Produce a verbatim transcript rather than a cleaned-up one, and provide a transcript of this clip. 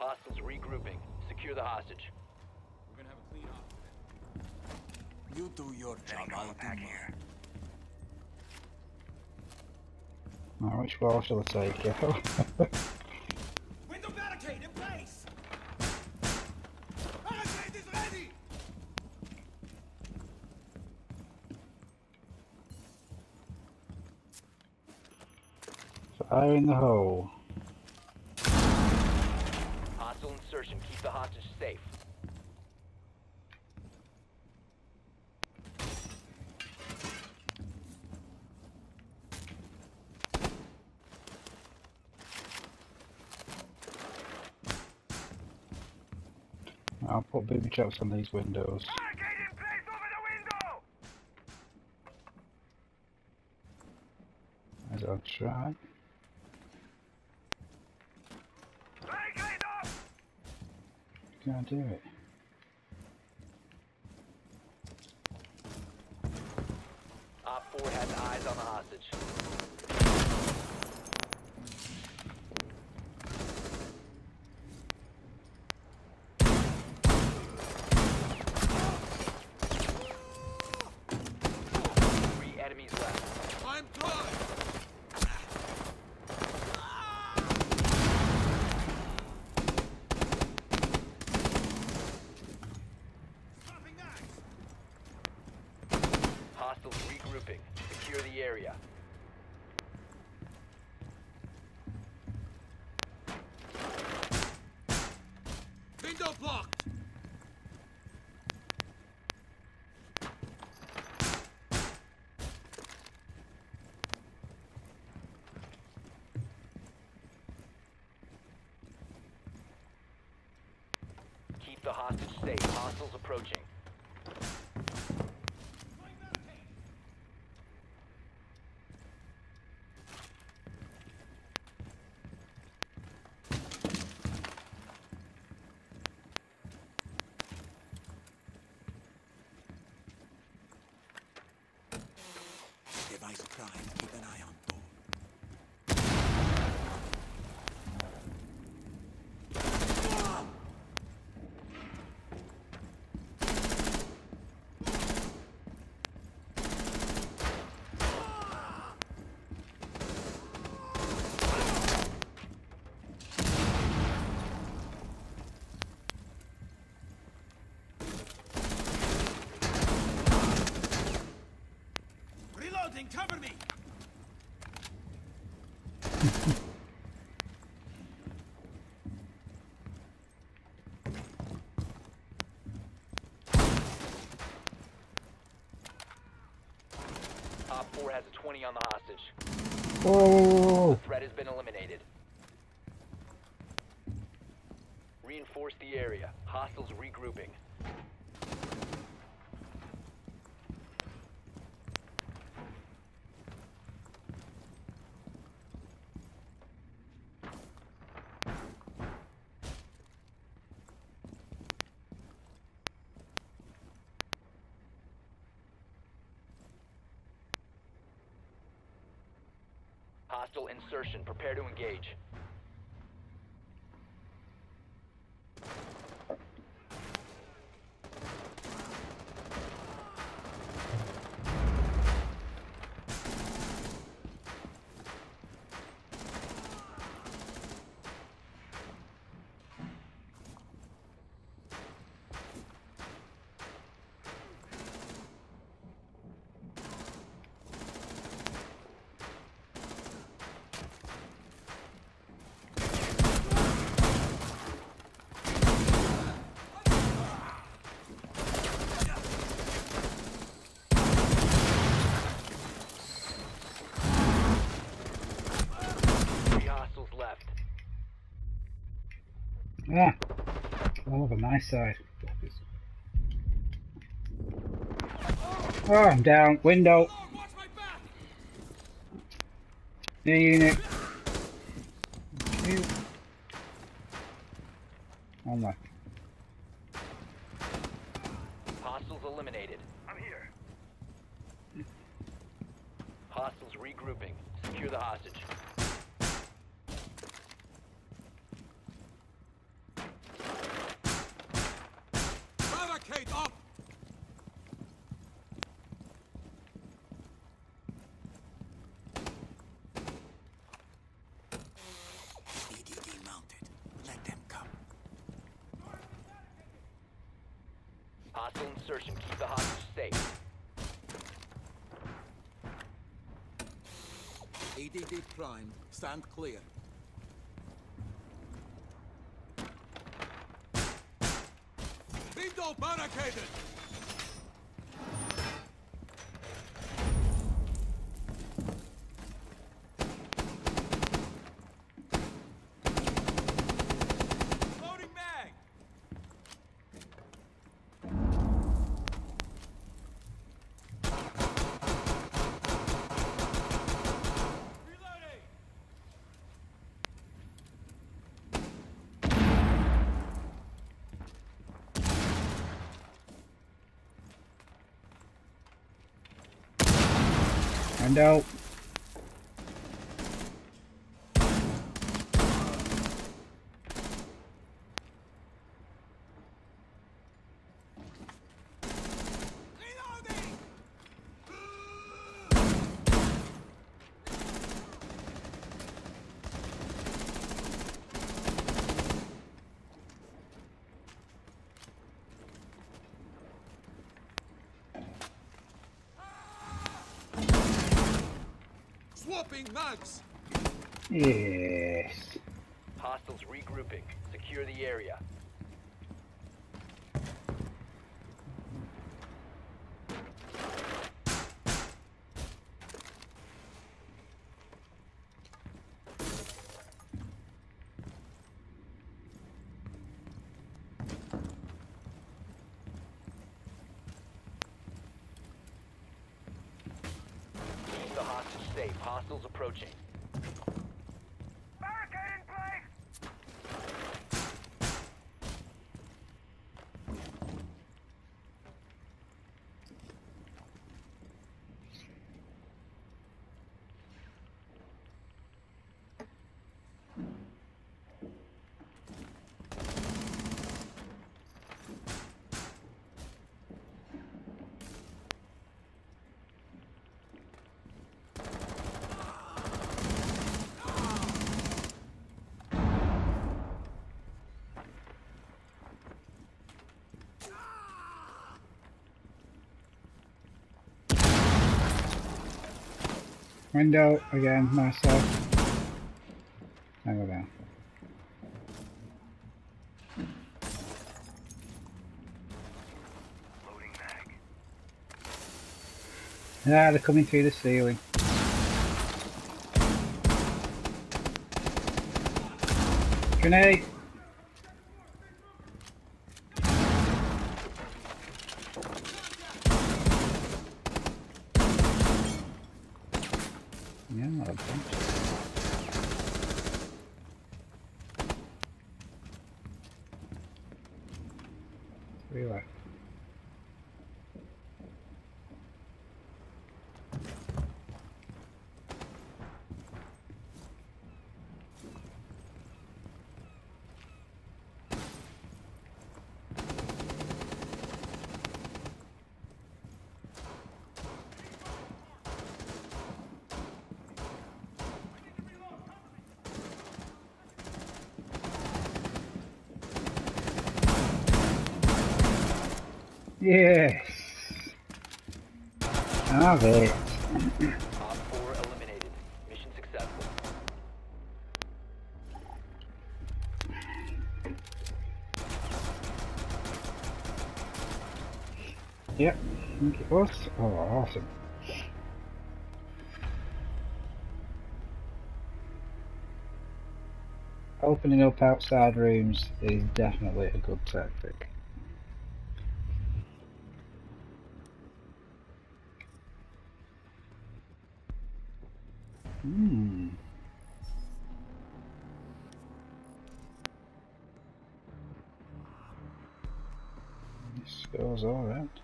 Hostiles regrouping. Secure the hostage. We're gonna have a clean off. You do your job, I'll do mine. Alright, which wall shall I take you? Window barricade in place! Barricade is ready! Fire in the hole. Hostile insertion. Keep the hostage safe. I'll put booby traps on these windows. Barricade in place over the window! As I'll try. Barricade up! Can't do it. Op four has eyes on the hostage. Three enemies left. I'm trying! Stopping knives! Hostiles regrouping. Secure the area. Window blocked! Keep the hostage safe. Hostiles approaching. Device prime, keep an eye on board. Reloading, cover me! Op four has a twenty on the hostage. Whoa! Threat has been eliminated. Reinforce the area. Hostiles regrouping. Hostile insertion. Prepare to engage. Three hostiles left. Ah! All over my side. Oh, I'm down. Window. Lord, watch my back! New unit. New. Oh my. Hostiles eliminated. I'm here. Hostiles regrouping. Secure the hostage. Hostile insertion. Keep the hostage safe. E D D prime. Stand clear. Window barricaded! Loading mag! Reloading! And out. Reloading! Swapping mags! Yes. Hostiles regrouping. Secure the area. Keep the hostage safe. Hostiles approaching. Barricade in place! Window again, myself. I go down. Loading mag. Ah, they're coming through the ceiling. Grenade! Yeah, not a bunch. Three left. Yes! Have it. Op four eliminated. Mission successful. Yep, I think it was. Oh, awesome. Opening up outside rooms is definitely a good tactic. Hmm. This goes all right.